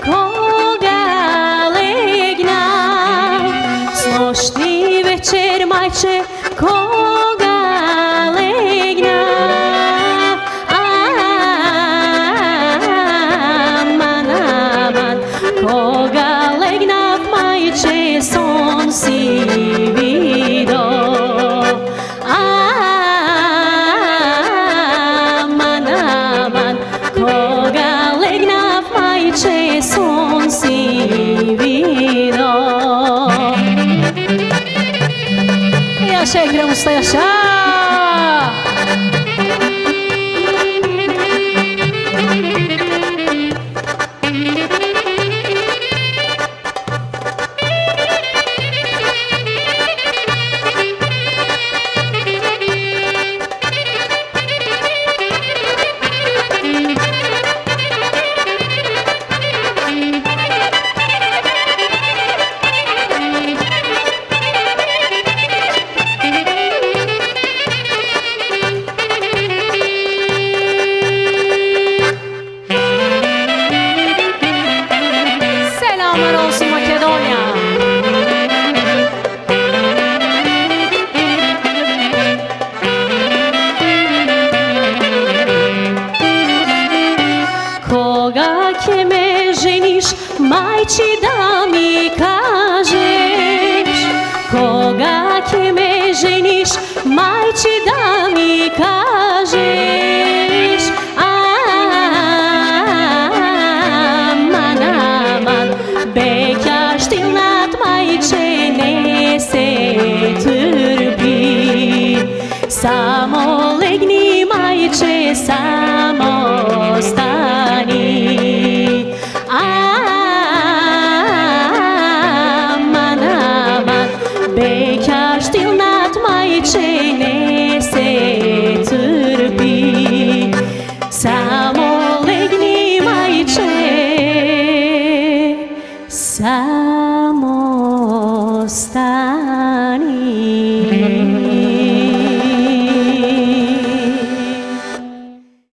koga legna, snošni večer majče, koga legna. Aman, aman, koga legna majče, son si vido. Aman, aman, koga legna majče, son si vido. Yaşa Ekrem Usta, yaşa! Selamlar olsun Makedonya. Koga ke me ženiš, majči da mi kažeš. Koga ke me ženiš, majči da mi kažeš.